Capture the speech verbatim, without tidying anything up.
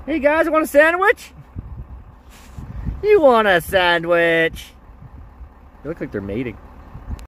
Hey guys, want a sandwich? You want a sandwich? They look like they're mating.